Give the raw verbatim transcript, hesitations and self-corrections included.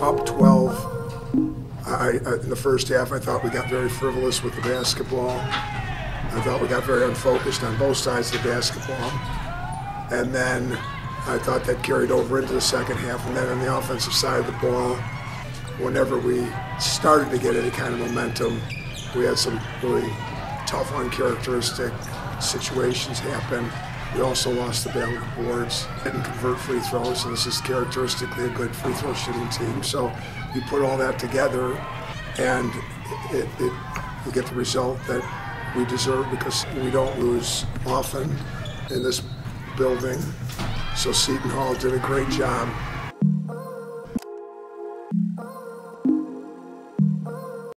up twelve. I, I, in the first half, I thought we got very frivolous with the basketball. I thought we got very unfocused on both sides of the basketball. And then I thought that carried over into the second half. And then on the offensive side of the ball, whenever we started to get any kind of momentum, we had some really tough, uncharacteristic situations happen. We also lost the battle of the boards, didn't convert free throws, and this is characteristically a good free throw shooting team. So you put all that together, and it, it, you get the result that we deserve, because we don't lose often in this building. So Seton Hall did a great job